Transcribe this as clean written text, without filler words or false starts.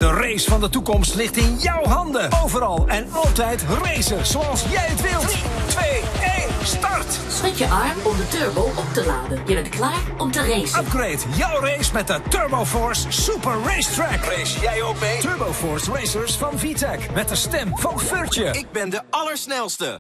De race van de toekomst ligt in jouw handen. Overal en altijd racen zoals jij het wilt. 3, 2, 1, start! Schud je arm om de turbo op te laden. Je bent klaar om te racen. Upgrade jouw race met de Turbo Force Super Racetrack. Race jij ook mee? Turbo Force Racers van VTEC. Met de stem van Furtje. Ik ben de allersnelste.